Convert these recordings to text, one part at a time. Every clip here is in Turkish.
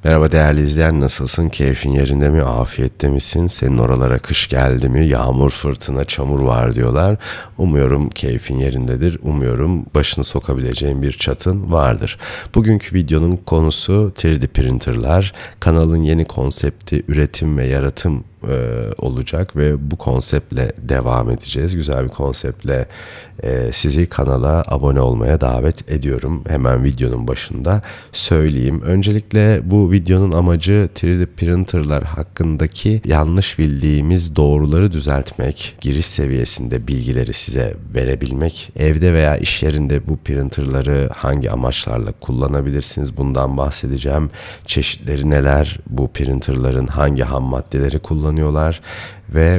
Merhaba değerli izleyen, nasılsın? Keyfin yerinde mi? Afiyette misin? Senin oralara kış geldi mi? Yağmur, fırtına, çamur var diyorlar. Umuyorum keyfin yerindedir. Umuyorum başını sokabileceğin bir çatın vardır. Bugünkü videonun konusu 3D printerlar. Kanalın yeni konsepti üretim ve yaratım olacak ve bu konseptle devam edeceğiz. Güzel bir konseptle sizi kanala abone olmaya davet ediyorum. Hemen videonun başında söyleyeyim. Öncelikle bu videonun amacı 3D printerlar hakkındaki yanlış bildiğimiz doğruları düzeltmek, giriş seviyesinde bilgileri size verebilmek, evde veya iş yerinde bu printerları hangi amaçlarla kullanabilirsiniz bundan bahsedeceğim. Çeşitleri neler, bu printerların hangi ham maddeleri kullanıyorlar ve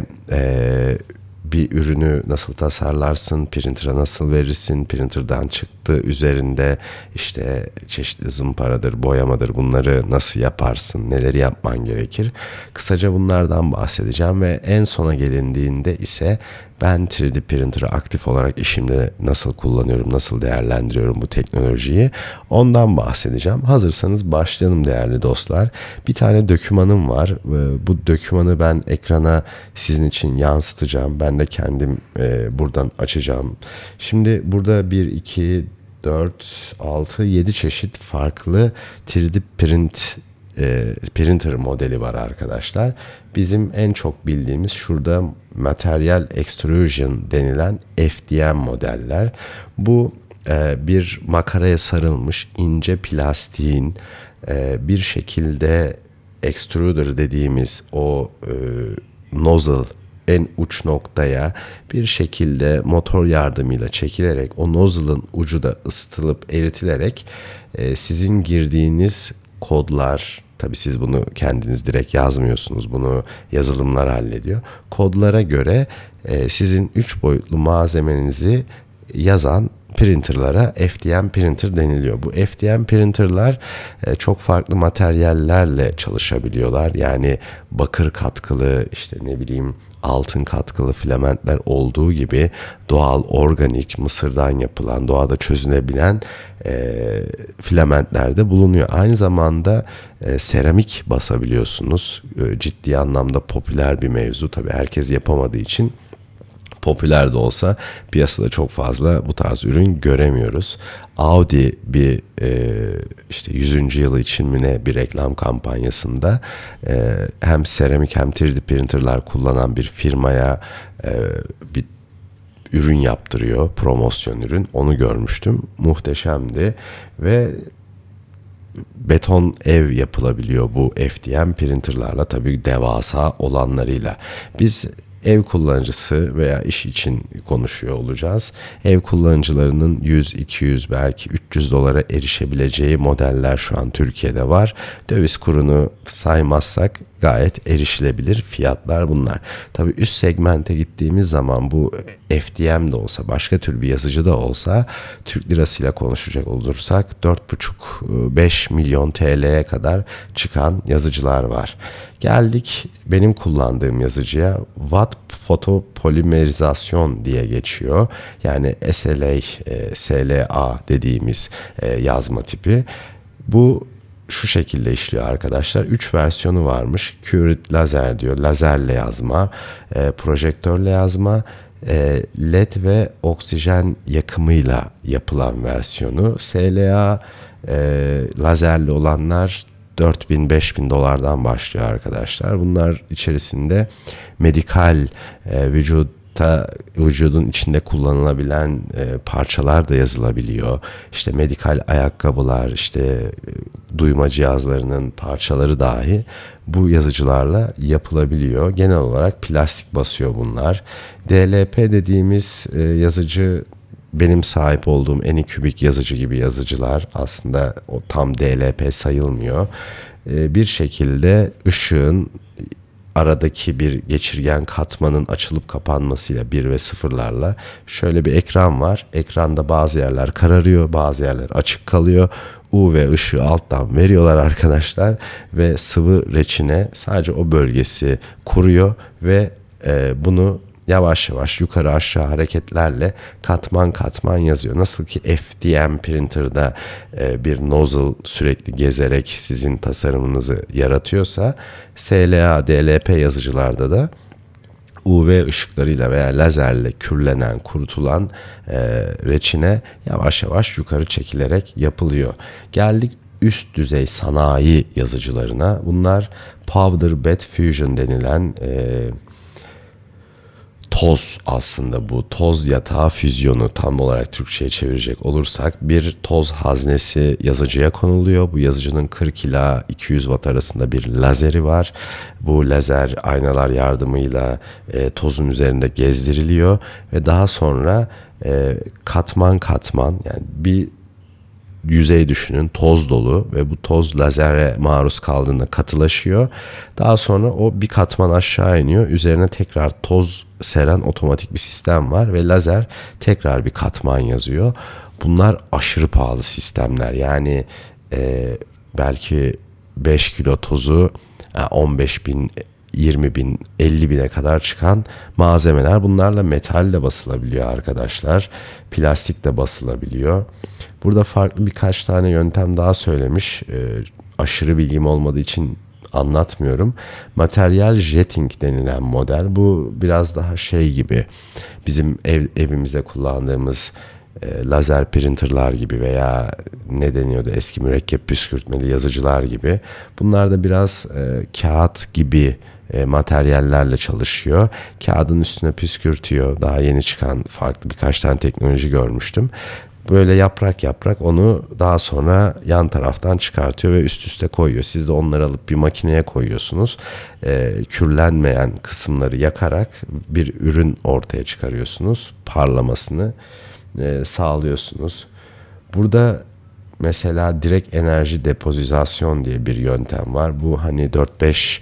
bir ürünü nasıl tasarlarsın, printer'a nasıl verirsin, printer'dan çıktı üzerinde işte çeşitli zımparadır, boyamadır, bunları nasıl yaparsın, neleri yapman gerekir. Kısaca bunlardan bahsedeceğim ve en sona gelindiğinde ise ben 3D printer'ı aktif olarak işimde nasıl kullanıyorum, nasıl değerlendiriyorum bu teknolojiyi, ondan bahsedeceğim. Hazırsanız başlayalım değerli dostlar. Bir tane dokümanım var. Bu dokümanı ben ekrana sizin için yansıtacağım. Ben de kendim buradan açacağım. Şimdi burada 1, 2, 4, 6, 7 çeşit farklı 3D printer modeli var arkadaşlar. Bizim en çok bildiğimiz şurada Material Extrusion denilen FDM modeller. Bu bir makaraya sarılmış ince plastiğin bir şekilde extruder dediğimiz o nozzle en uç noktaya bir şekilde motor yardımıyla çekilerek o nozzle'ın ucu da ısıtılıp eritilerek sizin girdiğiniz kodlar, tabii siz bunu kendiniz direkt yazmıyorsunuz, bunu yazılımlar hallediyor. Kodlara göre sizin 3 boyutlu malzemenizi yazan printerlara FDM printer deniliyor. Bu FDM printerlar çok farklı materyallerle çalışabiliyorlar. Yani bakır katkılı, işte ne bileyim altın katkılı filamentler olduğu gibi doğal, organik, mısırdan yapılan, doğada çözünebilen filamentler de bulunuyor. Aynı zamanda seramik basabiliyorsunuz. Ciddi anlamda popüler bir mevzu. Tabii herkes yapamadığı için popüler de olsa piyasada çok fazla bu tarz ürün göremiyoruz. Audi bir işte 100. yılı için mi ne bir reklam kampanyasında hem seramik hem 3D printerlar kullanan bir firmaya bir ürün yaptırıyor, promosyon ürün. Onu görmüştüm. Muhteşemdi ve beton ev yapılabiliyor bu FDM printerlarla, tabii devasa olanlarıyla. Biz ev kullanıcısı veya iş için konuşuyor olacağız. Ev kullanıcılarının 100, 200 belki 300 dolara erişebileceği modeller şu an Türkiye'de var. Döviz kurunu saymazsak gayet erişilebilir fiyatlar bunlar. Tabii üst segmente gittiğimiz zaman bu FDM de olsa, başka tür bir yazıcı da olsa, Türk lirasıyla konuşacak olursak 4,5-5 milyon TL'ye kadar çıkan yazıcılar var. Geldik benim kullandığım yazıcıya. Watt fotopolimerizasyon diye geçiyor. Yani SLA, SLA dediğimiz yazma tipi. Bu şu şekilde işliyor arkadaşlar. 3 versiyonu varmış. Curved lazer diyor. Lazerle yazma, projektörle yazma, LED ve oksijen yakımıyla yapılan versiyonu. SLA lazerli olanlar 4.000-5.000 dolardan başlıyor arkadaşlar. Bunlar içerisinde medikal vücudun içinde kullanılabilen parçalar da yazılabiliyor. İşte medikal ayakkabılar, işte duyma cihazlarının parçaları dahi bu yazıcılarla yapılabiliyor. Genel olarak plastik basıyor bunlar. DLP dediğimiz yazıcı, benim sahip olduğum Anycubic yazıcı gibi yazıcılar, aslında o tam DLP sayılmıyor. Bir şekilde ışığın aradaki bir geçirgen katmanın açılıp kapanmasıyla 1 ve 0'larla şöyle bir ekran var. Ekranda bazı yerler kararıyor, bazı yerler açık kalıyor. UV ışığı alttan veriyorlar arkadaşlar ve sıvı reçine sadece o bölgesi kuruyor ve bunu yavaş yavaş yukarı aşağı hareketlerle katman katman yazıyor. Nasıl ki FDM printer'da bir nozzle sürekli gezerek sizin tasarımınızı yaratıyorsa, SLA, DLP yazıcılarda da UV ışıklarıyla veya lazerle kürlenen, kurutulan reçine yavaş yavaş yukarı çekilerek yapılıyor. Geldik üst düzey sanayi yazıcılarına. Bunlar powder bed fusion denilen toz, aslında bu toz yatağı füzyonu tam olarak Türkçe'ye çevirecek olursak, bir toz haznesi yazıcıya konuluyor. Bu yazıcının 40 ila 200 watt arasında bir lazeri var. Bu lazer aynalar yardımıyla tozun üzerinde gezdiriliyor ve daha sonra katman katman, yani bir yüzey düşünün, toz dolu ve bu toz lazere maruz kaldığında katılaşıyor. Daha sonra o bir katman aşağı iniyor. Üzerine tekrar toz seren otomatik bir sistem var ve lazer tekrar bir katman yazıyor. Bunlar aşırı pahalı sistemler. Yani belki 5 kilo tozu 15 bin, 20 bin, 50 bine kadar çıkan malzemeler. Bunlarla metal de basılabiliyor arkadaşlar. Plastik de basılabiliyor. Burada farklı birkaç tane yöntem daha söylemiş. Aşırı bilgim olmadığı için anlatmıyorum. Materyal jetting denilen model. Bu biraz daha şey gibi, bizim evimizde kullandığımız lazer printerlar gibi veya ne deniyordu, eski mürekkep püskürtmeli yazıcılar gibi. Bunlar da biraz kağıt gibi materyallerle çalışıyor. Kağıdın üstüne püskürtüyor. Daha yeni çıkan farklı birkaç tane teknoloji görmüştüm. Böyle yaprak yaprak onu daha sonra yan taraftan çıkartıyor ve üst üste koyuyor. Siz de onları alıp bir makineye koyuyorsunuz. Kürlenmeyen kısımları yakarak bir ürün ortaya çıkarıyorsunuz. Parlamasını sağlıyorsunuz. Burada mesela direkt enerji depozizasyon diye bir yöntem var. Bu hani 4-5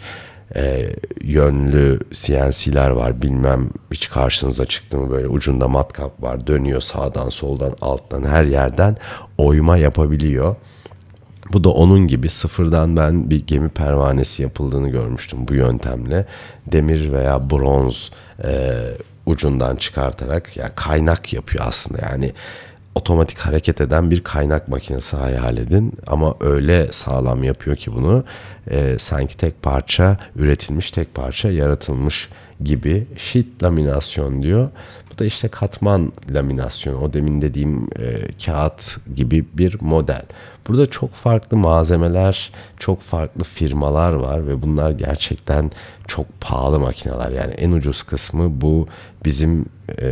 yönlü CNC'ler var. Bilmem hiç karşınıza çıktı mı, böyle ucunda matkap var. Dönüyor sağdan soldan alttan her yerden oyma yapabiliyor. Bu da onun gibi, sıfırdan ben bir gemi pervanesi yapıldığını görmüştüm bu yöntemle. Demir veya bronz ucundan çıkartarak, yani kaynak yapıyor aslında. Yani otomatik hareket eden bir kaynak makinesi hayal edin. Ama öyle sağlam yapıyor ki bunu sanki tek parça üretilmiş, tek parça yaratılmış gibi. Sheet laminasyon diyor. Bu da işte katman laminasyonu. O demin dediğim kağıt gibi bir model. Burada çok farklı malzemeler, çok farklı firmalar var ve bunlar gerçekten çok pahalı makineler. Yani en ucuz kısmı bu bizim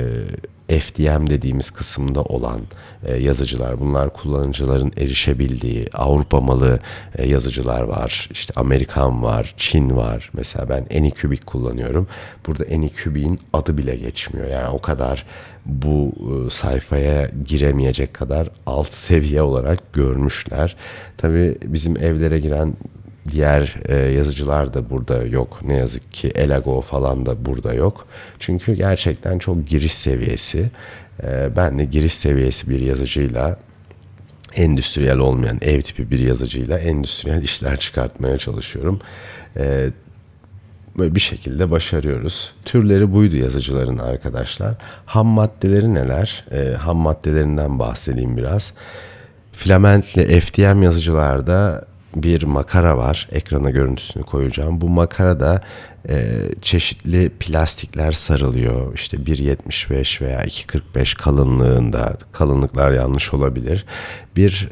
FDM dediğimiz kısımda olan yazıcılar. Bunlar kullanıcıların erişebildiği Avrupa malı yazıcılar var. İşte Amerikan var, Çin var. Mesela ben Anycubic kullanıyorum. Burada Anycubic'in adı bile geçmiyor. Yani o kadar bu sayfaya giremeyecek kadar alt seviye olarak görmüşler. Tabii bizim evlere giren diğer yazıcılar da burada yok. Ne yazık ki Elago falan da burada yok. Çünkü gerçekten çok giriş seviyesi. Ben de giriş seviyesi bir yazıcıyla, endüstriyel olmayan ev tipi bir yazıcıyla endüstriyel işler çıkartmaya çalışıyorum. Böyle bir şekilde başarıyoruz. Türleri buydu yazıcıların arkadaşlar. Ham maddeleri neler? Ham maddelerinden bahsedeyim biraz. Filamentli FDM yazıcılarda bir makara var. Ekrana görüntüsünü koyacağım. Bu makarada çeşitli plastikler sarılıyor. İşte 1.75 veya 2.45 kalınlığında. Kalınlıklar yanlış olabilir. Bir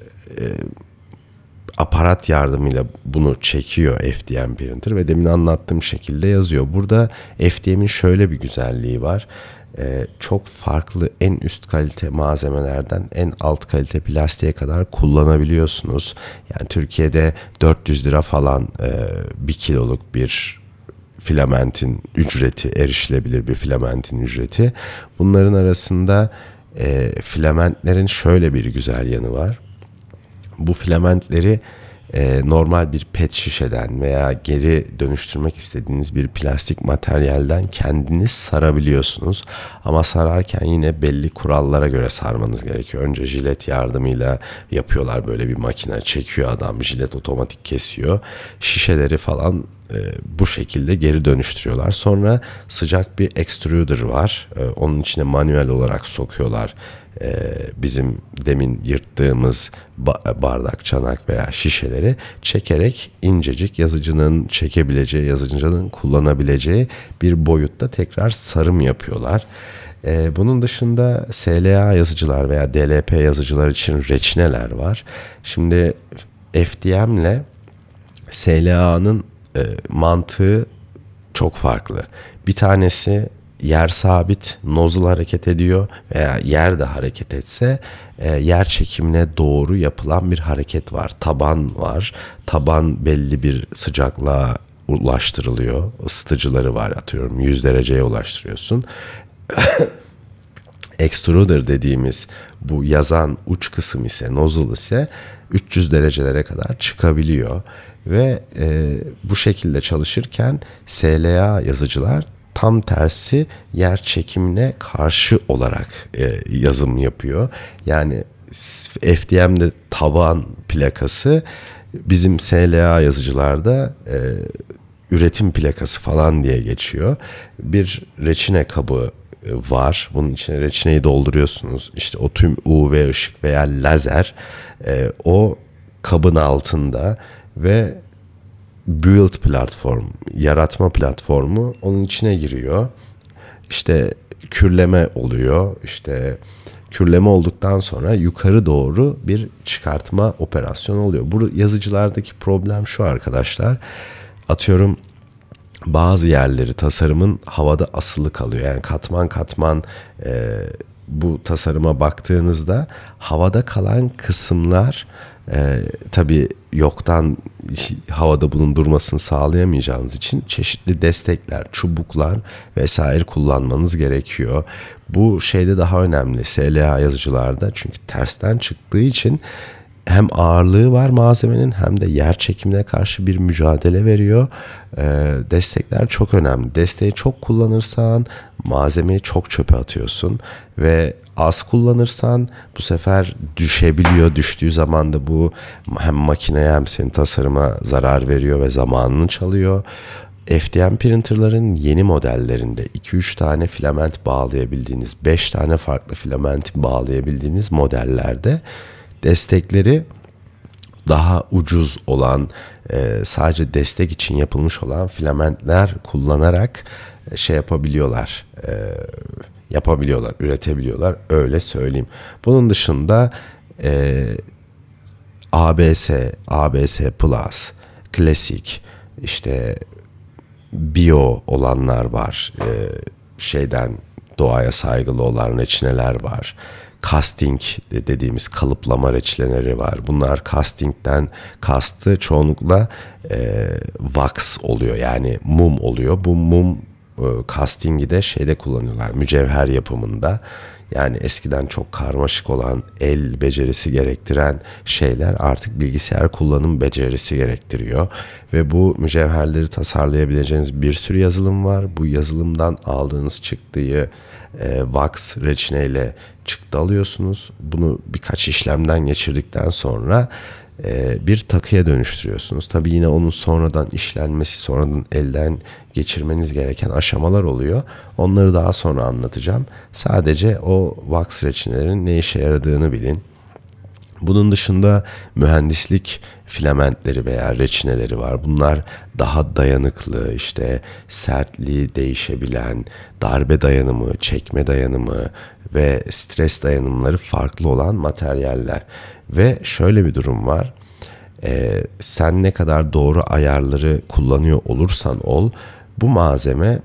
aparat yardımıyla bunu çekiyor FDM printer ve demin anlattığım şekilde yazıyor. Burada FDM'in şöyle bir güzelliği var. Çok farklı en üst kalite malzemelerden en alt kalite plastiğe kadar kullanabiliyorsunuz. Yani Türkiye'de 400 lira falan 1 kiloluk bir filamentin ücreti, erişilebilir bir filamentin ücreti. Bunların arasında filamentlerin şöyle bir güzel yanı var. Bu filamentleri normal bir pet şişeden veya geri dönüştürmek istediğiniz bir plastik materyalden kendiniz sarabiliyorsunuz. Ama sararken yine belli kurallara göre sarmanız gerekiyor. Önce jilet yardımıyla yapıyorlar, böyle bir makine çekiyor adam, jilet otomatik kesiyor. Şişeleri falan bu şekilde geri dönüştürüyorlar. Sonra sıcak bir extruder var. Onun içine manuel olarak sokuyorlar. Bizim demin yırttığımız bardak, çanak veya şişeleri çekerek incecik, yazıcının çekebileceği, yazıcının kullanabileceği bir boyutta tekrar sarım yapıyorlar. Bunun dışında SLA yazıcılar veya DLP yazıcılar için reçineler var. Şimdi FDM ile SLA'nın mantığı çok farklı. Bir tanesi yer sabit, nozzle hareket ediyor veya yer de hareket etse yer çekimine doğru yapılan bir hareket var. Taban var. Taban belli bir sıcaklığa ulaştırılıyor. Isıtıcıları var, atıyorum 100 dereceye ulaştırıyorsun. Extruder dediğimiz bu yazan uç kısım ise, nozzle ise 300 derecelere kadar çıkabiliyor. Ve bu şekilde çalışırken SLA yazıcılar tam tersi yer çekimine karşı olarak yazım yapıyor. Yani FDM'de taban plakası, bizim SLA yazıcılarda üretim plakası falan diye geçiyor. Bir reçine kabı var. Bunun içine reçineyi dolduruyorsunuz. İşte o tüm UV ışık veya lazer o kabın altında ve build platform, yaratma platformu onun içine giriyor. İşte kürleme oluyor. İşte kürleme olduktan sonra yukarı doğru bir çıkartma operasyonu oluyor. Bu yazıcılardaki problem şu arkadaşlar. Atıyorum bazı yerleri tasarımın havada asılı kalıyor. Yani katman katman bu tasarıma baktığınızda havada kalan kısımlar tabii yoktan havada bulundurmasını sağlayamayacağınız için çeşitli destekler, çubuklar vesaire kullanmanız gerekiyor. Bu şeyde daha önemli SLA yazıcılarda, çünkü tersten çıktığı için hem ağırlığı var malzemenin hem de yer çekimine karşı bir mücadele veriyor. Destekler çok önemli. Desteği çok kullanırsan malzemeyi çok çöpe atıyorsun ve az kullanırsan bu sefer düşebiliyor. Düştüğü zaman da bu hem makineye hem senin tasarıma zarar veriyor ve zamanını çalıyor. FDM printerların yeni modellerinde 2-3 tane filament bağlayabildiğiniz, 5 tane farklı filament bağlayabildiğiniz modellerde destekleri daha ucuz olan, sadece destek için yapılmış olan filamentler kullanarak yapabiliyorlar, üretebiliyorlar, öyle söyleyeyim. Bunun dışında ABS Plus, klasik, işte bio olanlar var, doğaya saygılı olan reçineler var. Casting dediğimiz kalıplama reçineleri var. Bunlar casting'den kastı çoğunlukla wax oluyor, yani mum oluyor. Bu mum casting'i de kullanıyorlar, mücevher yapımında. Yani eskiden çok karmaşık olan, el becerisi gerektiren şeyler artık bilgisayar kullanım becerisi gerektiriyor. Ve bu mücevherleri tasarlayabileceğiniz bir sürü yazılım var. Bu yazılımdan aldığınız çıktıyı wax reçineyle çıktı alıyorsunuz. Bunu birkaç işlemden geçirdikten sonra bir takıya dönüştürüyorsunuz. Tabii yine onun sonradan işlenmesi, sonradan elden geçirmeniz gereken aşamalar oluyor. Onları daha sonra anlatacağım. Sadece o wax reçinelerin ne işe yaradığını bilin. Bunun dışında mühendislik filamentleri veya reçineleri var. Bunlar daha dayanıklı, işte sertliği değişebilen, darbe dayanımı, çekme dayanımı ve stres dayanımları farklı olan materyaller. Ve şöyle bir durum var. Sen ne kadar doğru ayarları kullanıyor olursan ol, bu malzeme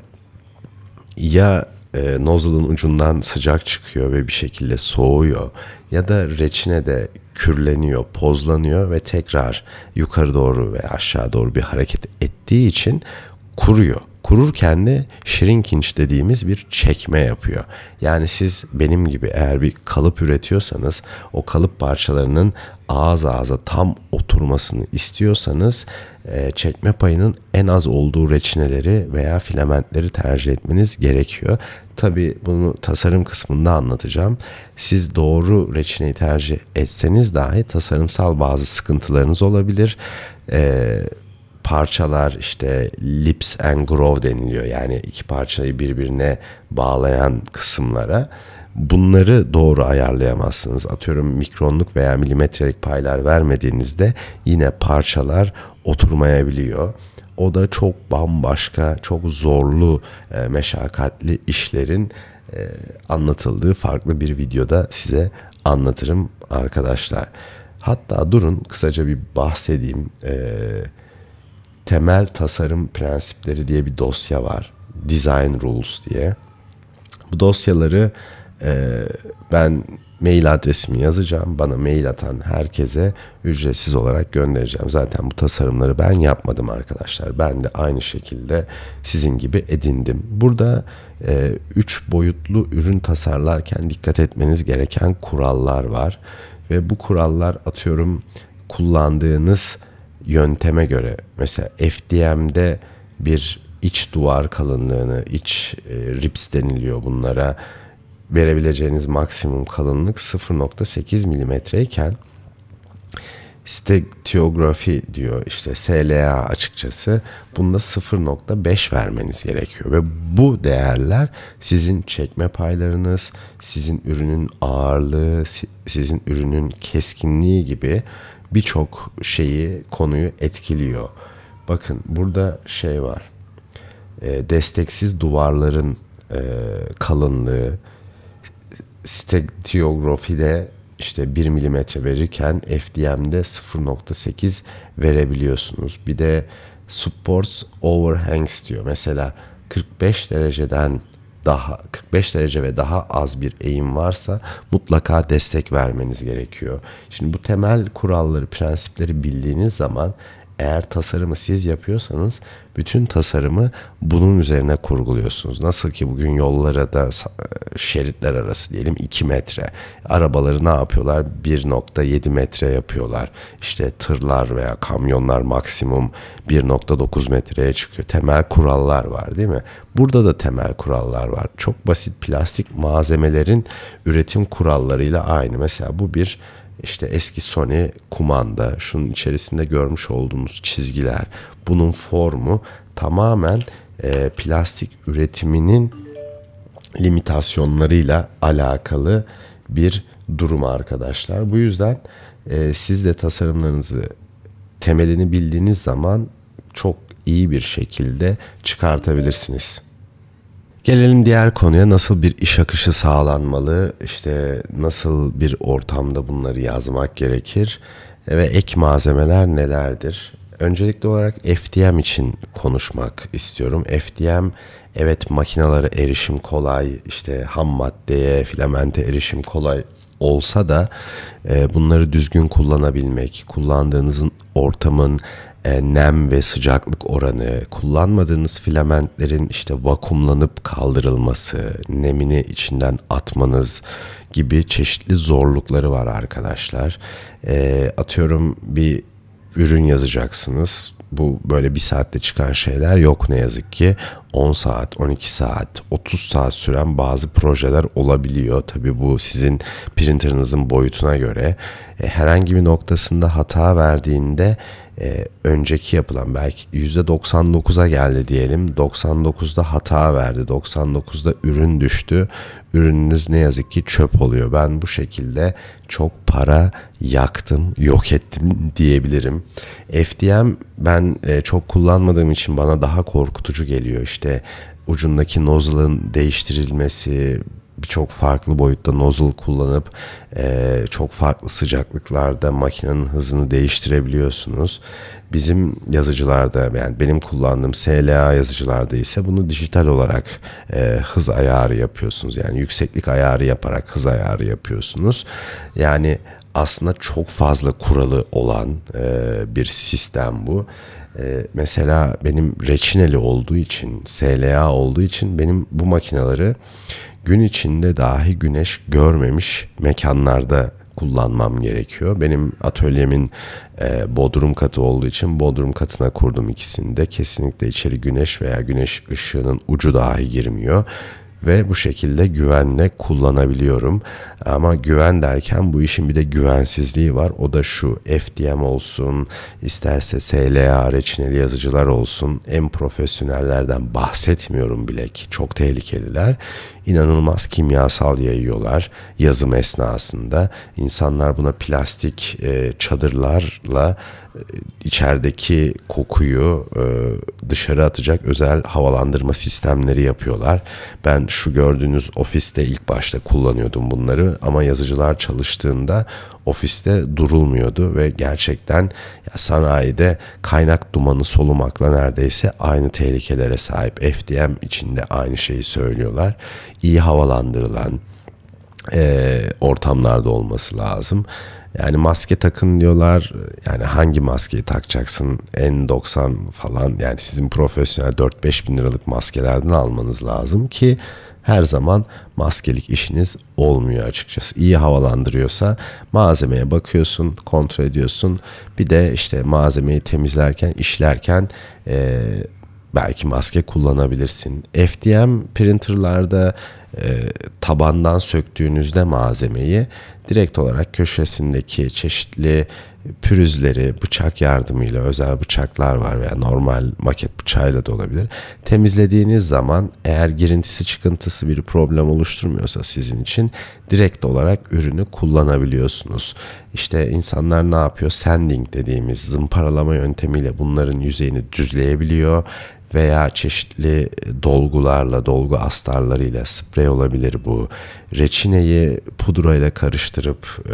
ya nozzle'ın ucundan sıcak çıkıyor ve bir şekilde soğuyor, ya da reçinede kürleniyor, pozlanıyor ve tekrar yukarı doğru ve aşağı doğru bir hareket ettiği için kuruyor. Kururken de shrinkage dediğimiz bir çekme yapıyor. Yani siz benim gibi eğer bir kalıp üretiyorsanız, o kalıp parçalarının ağız ağza tam oturmasını istiyorsanız çekme payının en az olduğu reçineleri veya filamentleri tercih etmeniz gerekiyor. Tabii bunu tasarım kısmında anlatacağım. Siz doğru reçineyi tercih etseniz dahi tasarımsal bazı sıkıntılarınız olabilir. parçalar işte lips and groove deniliyor. Yani iki parçayı birbirine bağlayan kısımlara. Bunları doğru ayarlayamazsınız. Atıyorum mikronluk veya milimetrelik paylar vermediğinizde yine parçalar oturmayabiliyor. O da çok bambaşka, çok zorlu, meşakkatli işlerin anlatıldığı farklı bir videoda size anlatırım arkadaşlar. Hatta durun kısaca bir bahsedeyim. Temel tasarım prensipleri diye bir dosya var. Design Rules diye. Bu dosyaları ben mail adresimi yazacağım. Bana mail atan herkese ücretsiz olarak göndereceğim. Zaten bu tasarımları ben yapmadım arkadaşlar. Ben de aynı şekilde sizin gibi edindim. Burada 3 boyutlu ürün tasarlarken dikkat etmeniz gereken kurallar var. Ve bu kurallar atıyorum kullandığınız yönteme göre. Mesela FDM'de bir iç duvar kalınlığını, iç rips deniliyor bunlara, verebileceğiniz maksimum kalınlık 0.8 milimetre iken stegiografi diyor işte SLA açıkçası bunda 0.5 vermeniz gerekiyor ve bu değerler sizin çekme paylarınız, sizin ürünün ağırlığı, sizin ürünün keskinliği gibi birçok konuyu etkiliyor. Bakın burada şey var, desteksiz duvarların kalınlığı, stereografide işte 1 milimetre verirken FDM'de 0.8 verebiliyorsunuz. Bir de supports overhangs diyor. Mesela 45 derece ve daha az bir eğim varsa mutlaka destek vermeniz gerekiyor. Şimdi bu temel kuralları, prensipleri bildiğiniz zaman eğer tasarımı siz yapıyorsanız bütün tasarımı bunun üzerine kurguluyorsunuz. Nasıl ki bugün yollara da şeritler arası diyelim 2 metre. Arabaları ne yapıyorlar? 1.7 metre yapıyorlar. İşte tırlar veya kamyonlar maksimum 1.9 metreye çıkıyor. Temel kurallar var değil mi? Burada da temel kurallar var. Çok basit plastik malzemelerin üretim kurallarıyla aynı. Mesela bu bir İşte eski Sony kumanda, şunun içerisinde görmüş olduğunuz çizgiler, bunun formu tamamen plastik üretiminin limitasyonlarıyla alakalı bir durum arkadaşlar. Bu yüzden siz de tasarımlarınızı temelini bildiğiniz zaman çok iyi bir şekilde çıkartabilirsiniz. Gelelim diğer konuya, nasıl bir iş akışı sağlanmalı, işte nasıl bir ortamda bunları yazmak gerekir ve ek malzemeler nelerdir? Öncelikli olarak FDM için konuşmak istiyorum. FDM evet makinalara erişim kolay, işte ham maddeye, filamente erişim kolay olsa da bunları düzgün kullanabilmek, kullandığınızın ortamın nem ve sıcaklık oranı, kullanmadığınız filamentlerin işte vakumlanıp kaldırılması, nemini içinden atmanız gibi çeşitli zorlukları var arkadaşlar. Atıyorum bir ürün yazacaksınız. Bu böyle bir saatte çıkan şeyler yok ne yazık ki. 10 saat, 12 saat, 30 saat süren bazı projeler olabiliyor. Tabii bu sizin printerınızın boyutuna göre. Herhangi bir noktasında hata verdiğinde önceki yapılan belki %99'a geldi diyelim. 99'da hata verdi. 99'da ürün düştü. Ürününüz ne yazık ki çöp oluyor. Ben bu şekilde çok para yaktım, yok ettim diyebilirim. FDM ben çok kullanmadığım için bana daha korkutucu geliyor. İşte ucundaki nozzle'ın değiştirilmesi, birçok farklı boyutta nozzle kullanıp çok farklı sıcaklıklarda makinenin hızını değiştirebiliyorsunuz. Bizim yazıcılarda, yani benim kullandığım SLA yazıcılarda ise bunu dijital olarak hız ayarı yapıyorsunuz. Yani yükseklik ayarı yaparak hız ayarı yapıyorsunuz. Yani aslında çok fazla kuralı olan bir sistem bu. Mesela benim reçineli olduğu için, SLA olduğu için benim bu makineleri gün içinde dahi güneş görmemiş mekanlarda kullanmam gerekiyor. Benim atölyemin bodrum katı olduğu için bodrum katına kurdum ikisini de. Kesinlikle içeri güneş veya güneş ışığının ucu dahi girmiyor. ve bu şekilde güvenle kullanabiliyorum. Ama güven derken bu işin bir de güvensizliği var. O da şu: FDM olsun, isterse SLA, reçineli yazıcılar olsun, en profesyonellerden bahsetmiyorum bile ki çok tehlikeliler. İnanılmaz kimyasal yayıyorlar yazım esnasında. İnsanlar buna plastik çadırlarla içerideki kokuyu dışarı atacak özel havalandırma sistemleri yapıyorlar. Ben şu gördüğünüz ofiste ilk başta kullanıyordum bunları ama yazıcılar çalıştığında ofiste durulmuyordu ve gerçekten ya sanayide kaynak dumanı solumakla neredeyse aynı tehlikelere sahip. FDM için de aynı şeyi söylüyorlar. İyi havalandırılan ortamlarda olması lazım. Yani maske takın diyorlar. Yani hangi maskeyi takacaksın? N90 falan, yani sizin profesyonel 4-5 bin liralık maskelerden almanız lazım ki her zaman maskelik işiniz olmuyor açıkçası. İyi havalandırıyorsa malzemeye bakıyorsun, kontrol ediyorsun. Bir de işte malzemeyi temizlerken, işlerken belki maske kullanabilirsin. FDM printerlarda tabandan söktüğünüzde malzemeyi direkt olarak köşesindeki çeşitli pürüzleri bıçak yardımıyla, özel bıçaklar var veya normal maket bıçağıyla da olabilir, temizlediğiniz zaman eğer girintisi çıkıntısı bir problem oluşturmuyorsa sizin için direkt olarak ürünü kullanabiliyorsunuz. İşte insanlar ne yapıyor? Sanding dediğimiz zımparalama yöntemiyle bunların yüzeyini düzleyebiliyor veya çeşitli dolgularla, dolgu astarlarıyla, sprey olabilir bu, reçineyi pudrayla karıştırıp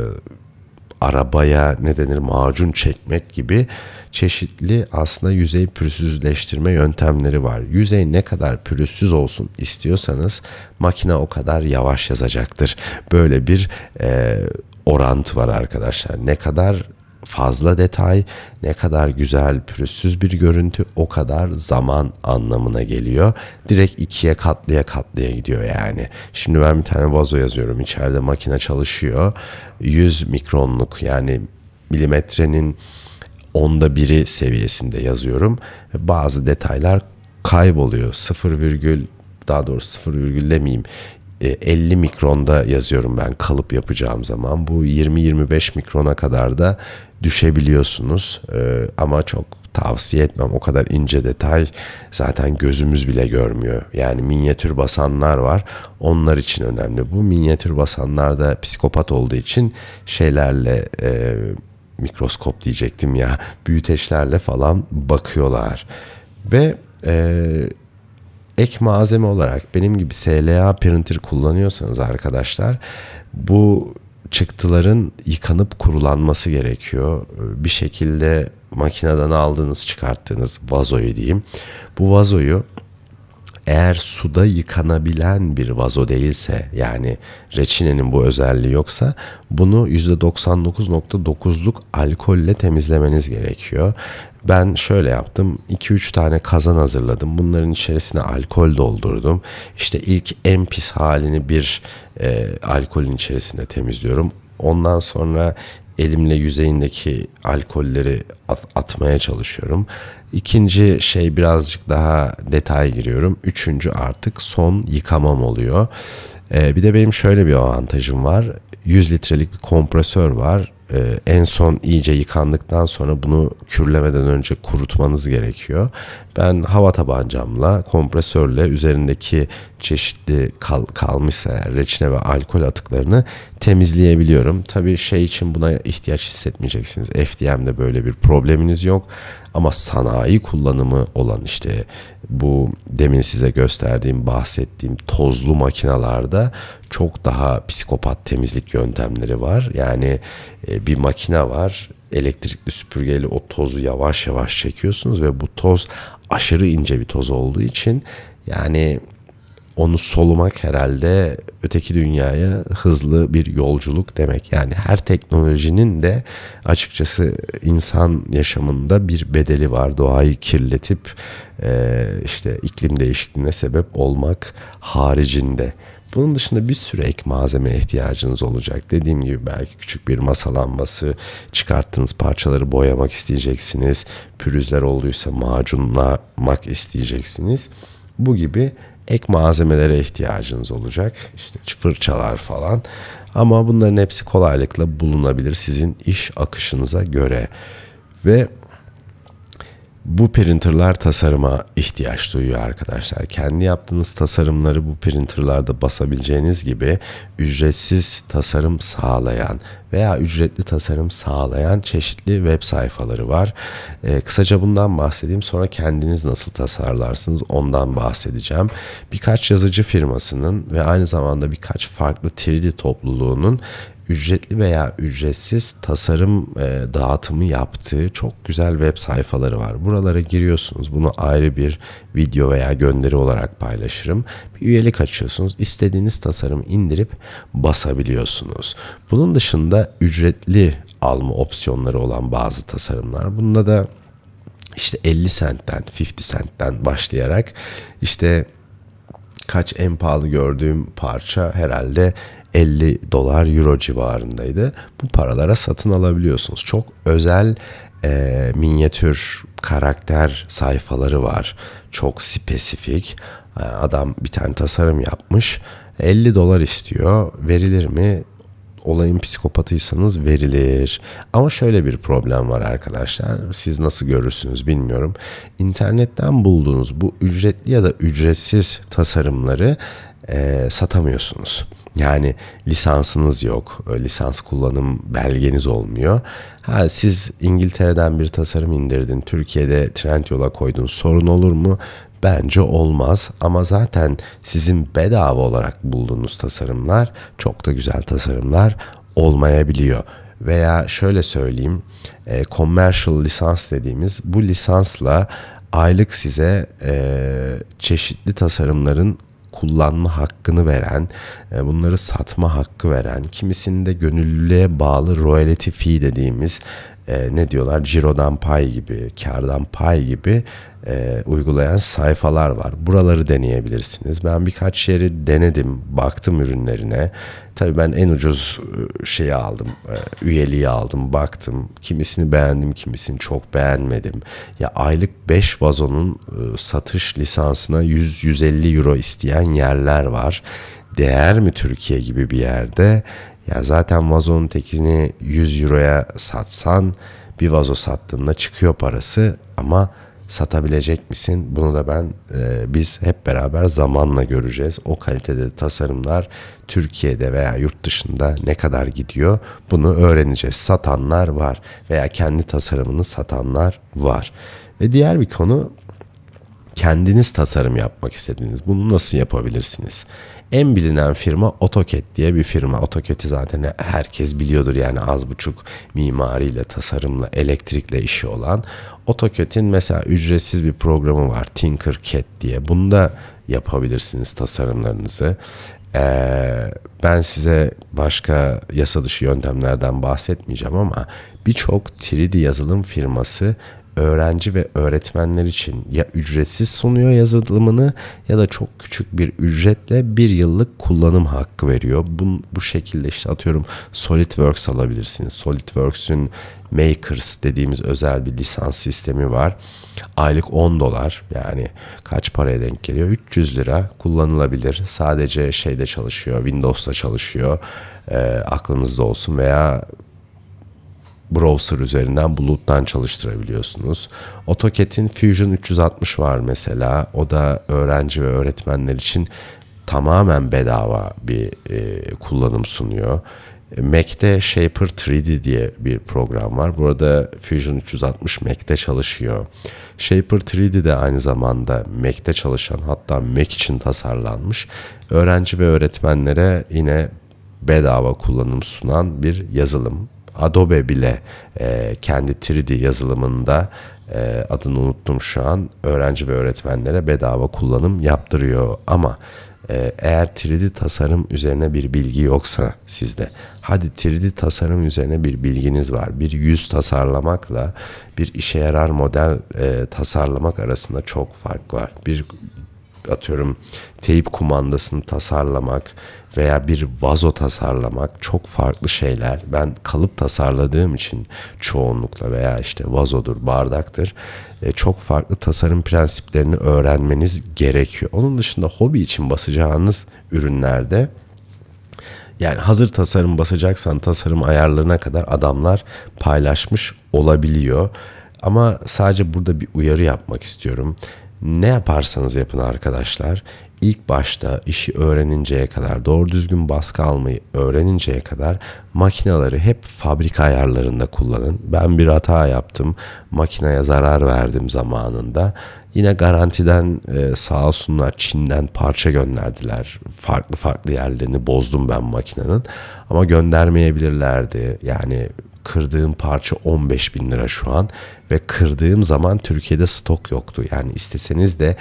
arabaya ne denir, macun çekmek gibi çeşitli aslında yüzey pürüzsüzleştirme yöntemleri var. Yüzey ne kadar pürüzsüz olsun istiyorsanız makine o kadar yavaş yazacaktır. Böyle bir orantı var arkadaşlar. Ne kadar fazla detay, ne kadar güzel pürüzsüz bir görüntü, o kadar zaman anlamına geliyor. Direkt ikiye katlaya gidiyor yani. Şimdi ben bir tane vazo yazıyorum. İçeride makine çalışıyor. 100 mikronluk, yani milimetrenin 1/10 seviyesinde yazıyorum. Bazı detaylar kayboluyor. 0 virgül demeyeyim, 50 mikronda yazıyorum ben kalıp yapacağım zaman. Bu 20-25 mikrona kadar da düşebiliyorsunuz. Ama çok tavsiye etmem. O kadar ince detay zaten gözümüz bile görmüyor. Yani minyatür basanlar var. Onlar için önemli. Bu minyatür basanlar da psikopat olduğu için şeylerle mikroskop diyecektim ya, büyüteçlerle falan bakıyorlar. Ve ek malzeme olarak benim gibi SLA printer kullanıyorsanız arkadaşlar, bu çıktıların yıkanıp kurulanması gerekiyor. Bir şekilde makineden aldığınız, çıkarttığınız vazoyu diyeyim. Bu vazoyu eğer suda yıkanabilen bir vazo değilse, yani reçinenin bu özelliği yoksa, bunu %99.9'luk alkolle temizlemeniz gerekiyor. Ben şöyle yaptım. 2-3 tane kazan hazırladım. Bunların içerisine alkol doldurdum. İşte ilk en pis halini bir alkolün içerisinde temizliyorum. Ondan sonra elimle yüzeyindeki alkolleri atmaya çalışıyorum. İkinci şey, birazcık daha detay giriyorum. Üçüncü artık son yıkamam oluyor. Bir de benim şöyle bir avantajım var. 100 litrelik bir kompresör var. En son iyice yıkandıktan sonra bunu kürlemeden önce kurutmanız gerekiyor. Ben hava tabancamla, kompresörle üzerindeki çeşitli kalmışsa eğer reçine ve alkol atıklarını temizleyebiliyorum. Tabii şey için buna ihtiyaç hissetmeyeceksiniz. FDM'de böyle bir probleminiz yok. Ama sanayi kullanımı olan, işte bu demin size gösterdiğim, bahsettiğim tozlu makinalarda çok daha psikopat temizlik yöntemleri var. Yani bir makine var, elektrikli süpürgeyle o tozu yavaş yavaş çekiyorsunuz ve bu toz aşırı ince bir toz olduğu için yani onu solumak herhalde öteki dünyaya hızlı bir yolculuk demek. Yani her teknolojinin de açıkçası insan yaşamında bir bedeli var. Doğayı kirletip işte iklim değişikliğine sebep olmak haricinde. Bunun dışında bir sürü ek malzemeye ihtiyacınız olacak. Dediğim gibi belki küçük bir masa lambası, çıkarttığınız parçaları boyamak isteyeceksiniz. Pürüzler olduysa macunlamak isteyeceksiniz. Bu gibi ek malzemelere ihtiyacınız olacak. İşte fırçalar falan. Ama bunların hepsi kolaylıkla bulunabilir sizin iş akışınıza göre. Ve bu printerlar tasarıma ihtiyaç duyuyor arkadaşlar. Kendi yaptığınız tasarımları bu printerlarda basabileceğiniz gibi ücretsiz tasarım sağlayan veya ücretli tasarım sağlayan çeşitli web sayfaları var. Kısaca bundan bahsedeyim, sonra kendiniz nasıl tasarlarsınız ondan bahsedeceğim. Birkaç yazıcı firmasının ve aynı zamanda birkaç farklı 3D topluluğunun ücretli veya ücretsiz tasarım dağıtımı yaptığı çok güzel web sayfaları var. Buralara giriyorsunuz. Bunu ayrı bir video veya gönderi olarak paylaşırım. Bir üyelik açıyorsunuz. İstediğiniz tasarımı indirip basabiliyorsunuz. Bunun dışında ücretli alma opsiyonları olan bazı tasarımlar. Bunda da işte 50 centten, 50 centten başlayarak işte en pahalı gördüğüm parça herhalde $50 euro civarındaydı. Bu paralara satın alabiliyorsunuz. Çok özel minyatür karakter sayfaları var. Çok spesifik. Adam bir tane tasarım yapmış. $50 istiyor. Verilir mi? Olayın psikopatıysanız verilir. Ama şöyle bir problem var arkadaşlar. Siz nasıl görürsünüz bilmiyorum. İnternetten bulduğunuz bu ücretli ya da ücretsiz tasarımları satamıyorsunuz. Yani lisansınız yok. Lisans kullanım belgeniz olmuyor. Siz İngiltere'den bir tasarım indirdin. Türkiye'de Trendyol'a koydun. Sorun olur mu? Bence olmaz, ama zaten sizin bedava olarak bulduğunuz tasarımlar çok da güzel tasarımlar olmayabiliyor. Veya şöyle söyleyeyim, commercial lisans dediğimiz bu lisansla aylık size çeşitli tasarımların kullanma hakkını veren, bunları satma hakkı veren, kimisinde gönüllülüğe bağlı royalty fee dediğimiz ne diyorlar, cirodan pay gibi, kardan pay gibi uygulayan sayfalar var. Buraları deneyebilirsiniz. Ben birkaç yeri denedim, baktım ürünlerine. Tabii ben en ucuz şeyi aldım, üyeliği aldım, baktım. Kimisini beğendim, kimisini çok beğenmedim. Ya aylık 5 vazonun satış lisansına 100-150 euro isteyen yerler var. Değer mi Türkiye gibi bir yerde? Ya zaten vazonun tekini 100 euroya satsan, bir vazo sattığında çıkıyor parası, ama satabilecek misin? Bunu da biz hep beraber zamanla göreceğiz. O kalitede tasarımlar Türkiye'de veya yurt dışında ne kadar gidiyor? Bunu öğreneceğiz. Satanlar var veya kendi tasarımını satanlar var. Ve diğer bir konu, kendiniz tasarım yapmak istediğiniz. Bunu nasıl yapabilirsiniz? En bilinen firma AutoCAD diye bir firma. AutoCAD'i zaten herkes biliyordur, yani az buçuk mimariyle, tasarımla, elektrikle işi olan. AutoCAD'in mesela ücretsiz bir programı var, Tinkercad diye. Bunda yapabilirsiniz tasarımlarınızı. Ben size başka yasa dışı yöntemlerden bahsetmeyeceğim, ama birçok 3D yazılım firması öğrenci ve öğretmenler için ya ücretsiz sunuyor yazılımını, ya da çok küçük bir ücretle 1 yıllık kullanım hakkı veriyor. Bu şekilde işte atıyorum SolidWorks alabilirsiniz. SolidWorks'ün Makers dediğimiz özel bir lisans sistemi var. Aylık $10, yani kaç paraya denk geliyor? 300 lira, kullanılabilir. Sadece şeyde çalışıyor, Windows'ta çalışıyor. Aklınızda olsun, veya browser üzerinden buluttan çalıştırabiliyorsunuz. AutoCAD'in Fusion 360 var mesela. O da öğrenci ve öğretmenler için tamamen bedava bir kullanım sunuyor. Mac'te Shaper 3D diye bir program var. Burada Fusion 360 Mac'te çalışıyor. Shaper 3D de aynı zamanda Mac'te çalışan, hatta Mac için tasarlanmış, öğrenci ve öğretmenlere yine bedava kullanım sunan bir yazılım. Adobe bile kendi 3D yazılımında, adını unuttum şu an, öğrenci ve öğretmenlere bedava kullanım yaptırıyor. Ama eğer 3D tasarım üzerine bir bilgi yoksa sizde, hadi 3D tasarım üzerine bir bilginiz var. Bir yüz tasarlamakla bir işe yarar model tasarlamak arasında çok fark var. Bir atıyorum teyip kumandasını tasarlamak veya bir vazo tasarlamak çok farklı şeyler. Ben kalıp tasarladığım için çoğunlukla veya işte vazodur, bardaktır, çok farklı tasarım prensiplerini öğrenmeniz gerekiyor. Onun dışında hobi için basacağınız ürünlerde, yani hazır tasarım basacaksan tasarım ayarlarına kadar adamlar paylaşmış olabiliyor. Ama sadece burada bir uyarı yapmak istiyorum. Ne yaparsanız yapın arkadaşlar, İlk başta işi öğreninceye kadar, doğru düzgün baskı almayı öğreninceye kadar makineleri hep fabrika ayarlarında kullanın. Ben bir hata yaptım. Makineye zarar verdim zamanında. Yine garantiden sağ olsunlar Çin'den parça gönderdiler. Farklı farklı yerlerini bozdum ben makinenin. Ama göndermeyebilirlerdi. Yani kırdığım parça 15 bin lira şu an. Ve kırdığım zaman Türkiye'de stok yoktu. Yani isteseniz de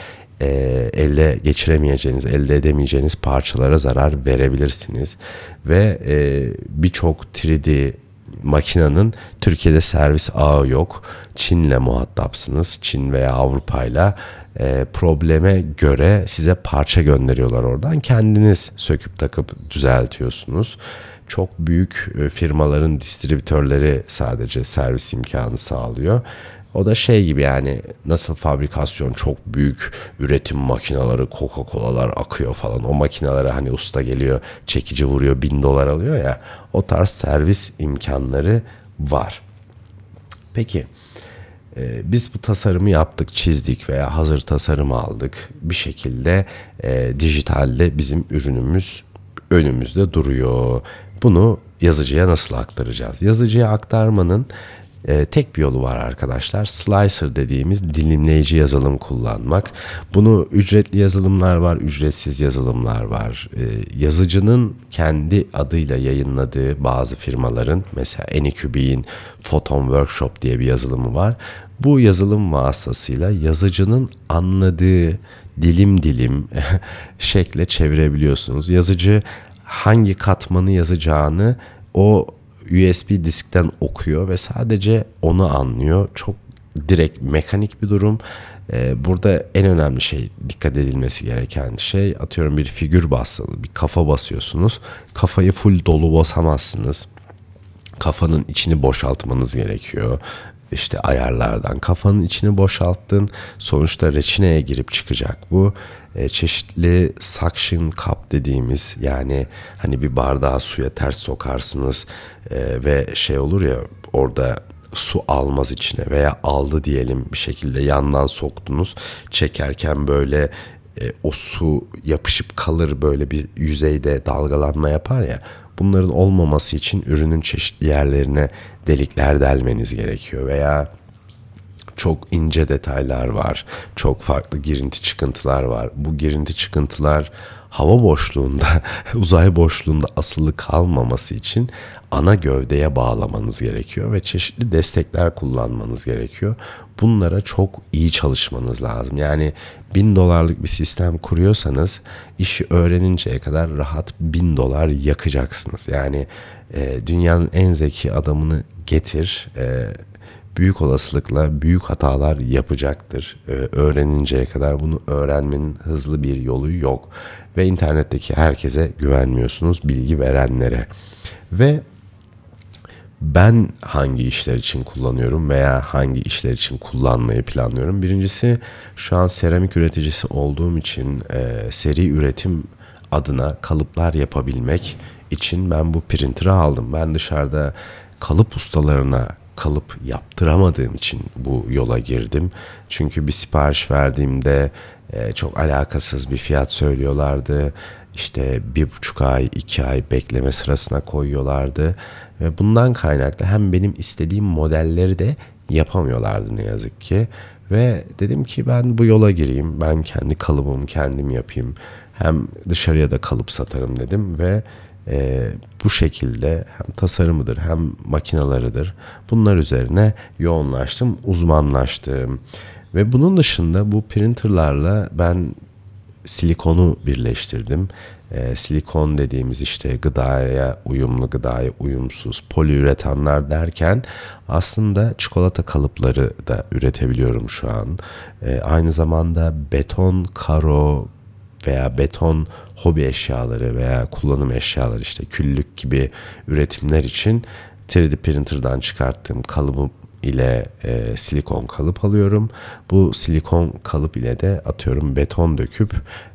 elde geçiremeyeceğiniz, elde edemeyeceğiniz parçalara zarar verebilirsiniz. Ve birçok 3D makinenin Türkiye'de servis ağı yok. Çin'le muhatapsınız. Çin veya Avrupa'yla probleme göre size parça gönderiyorlar oradan. Kendiniz söküp takıp düzeltiyorsunuz. Çok büyük firmaların distribütörleri sadece servis imkanı sağlıyor. O da şey gibi, yani nasıl fabrikasyon çok büyük üretim makineleri, Coca-Cola'lar akıyor falan. O makinelere hani usta geliyor, çekici vuruyor, $1000 alıyor ya. O tarz servis imkanları var. Peki biz bu tasarımı yaptık, çizdik veya hazır tasarım aldık. Bir şekilde dijitalde bizim ürünümüz önümüzde duruyor. Bunu yazıcıya nasıl aktaracağız? Yazıcıya aktarmanın tek bir yolu var arkadaşlar. Slicer dediğimiz dilimleyici yazılım kullanmak. Bunu ücretli yazılımlar var, ücretsiz yazılımlar var. Yazıcının kendi adıyla yayınladığı bazı firmaların, mesela Anycubics'in Photon Workshop diye bir yazılımı var. Bu yazılım vasıtasıyla yazıcının anladığı dilim dilim şekle çevirebiliyorsunuz. Yazıcı hangi katmanı yazacağını o USB diskten okuyor ve sadece onu anlıyor. Çok direkt mekanik bir durum. Burada en önemli şey, dikkat edilmesi gereken şey, atıyorum bir figür basılı, bir kafa basıyorsunuz. Kafayı full dolu basamazsınız. Kafanın içini boşaltmanız gerekiyor. İşte ayarlardan kafanın içini boşalttın. Sonuçta reçineye girip çıkacak bu. Çeşitli suction cup dediğimiz, yani hani bir bardağı suya ters sokarsınız ve şey olur ya, orada su almaz içine veya aldı diyelim, bir şekilde yandan soktunuz. Çekerken böyle o su yapışıp kalır, böyle bir yüzeyde dalgalanma yapar ya. Bunların olmaması için ürünün çeşitli yerlerine delikler delmeniz gerekiyor veya çok ince detaylar var. Çok farklı girinti çıkıntılar var. Bu girinti çıkıntılar hava boşluğunda, uzay boşluğunda asılı kalmaması için ana gövdeye bağlamanız gerekiyor ve çeşitli destekler kullanmanız gerekiyor. Bunlara çok iyi çalışmanız lazım. Yani $1000'lık bir sistem kuruyorsanız işi öğreninceye kadar rahat $1000 yakacaksınız. Yani dünyanın en zeki adamını getir, büyük olasılıkla büyük hatalar yapacaktır. Öğreninceye kadar bunu öğrenmenin hızlı bir yolu yok. Ve internetteki herkese güvenmiyorsunuz, bilgi verenlere. Ve ben hangi işler için kullanıyorum veya hangi işler için kullanmayı planlıyorum? Birincisi, şu an seramik üreticisi olduğum için seri üretim adına kalıplar yapabilmek için ben bu printer'ı aldım. Ben dışarıda kalıp ustalarına kalıp yaptıramadığım için bu yola girdim. Çünkü bir sipariş verdiğimde çok alakasız bir fiyat söylüyorlardı. İşte 1,5 ay, 2 ay bekleme sırasına koyuyorlardı. Ve bundan kaynaklı hem benim istediğim modelleri de yapamıyorlardı ne yazık ki. Ve dedim ki ben bu yola gireyim. Ben kendi kalıbımı kendim yapayım. Hem dışarıya da kalıp satarım dedim ve bu şekilde hem tasarımıdır hem makinalarıdır, bunlar üzerine yoğunlaştım, uzmanlaştım. Ve bunun dışında bu printerlarla ben silikonu birleştirdim. Silikon dediğimiz işte gıdaya uyumlu, gıdaya uyumsuz, poliüretanlar derken aslında çikolata kalıpları da üretebiliyorum şu an. Aynı zamanda beton, karo, veya beton hobi eşyaları veya kullanım eşyaları, işte küllük gibi üretimler için 3D printer'dan çıkarttığım kalıbım ile silikon kalıp alıyorum. Bu silikon kalıp ile de atıyorum beton döküp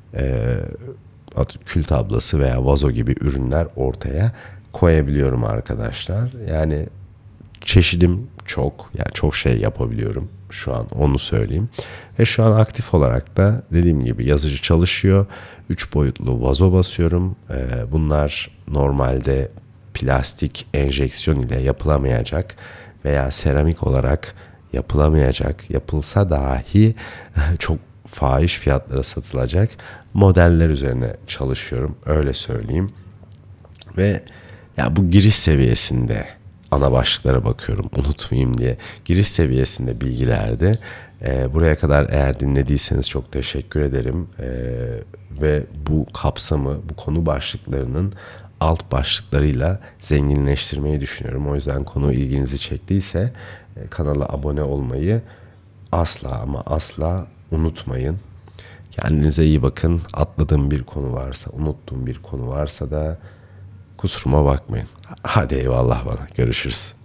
kül tablası veya vazo gibi ürünler ortaya koyabiliyorum arkadaşlar. Yani çeşidim çok, yani çok şey yapabiliyorum şu an, onu söyleyeyim. Ve şu an aktif olarak da dediğim gibi yazıcı çalışıyor. 3 boyutlu vazo basıyorum. Bunlar normalde plastik enjeksiyon ile yapılamayacak veya seramik olarak yapılamayacak, yapılsa dahi çok fahiş fiyatlara satılacak modeller üzerine çalışıyorum, öyle söyleyeyim. Ve ya bu giriş seviyesinde ana başlıklara bakıyorum unutmayayım diye. Giriş seviyesinde bilgilerde buraya kadar eğer dinlediyseniz çok teşekkür ederim. Ve bu kapsamı, bu konu başlıklarının alt başlıklarıyla zenginleştirmeyi düşünüyorum. O yüzden konu ilginizi çektiyse kanala abone olmayı asla ama asla unutmayın. Kendinize iyi bakın. Atladığım bir konu varsa, unuttuğum bir konu varsa da kusuruma bakmayın. Hadi eyvallah bana. Görüşürüz.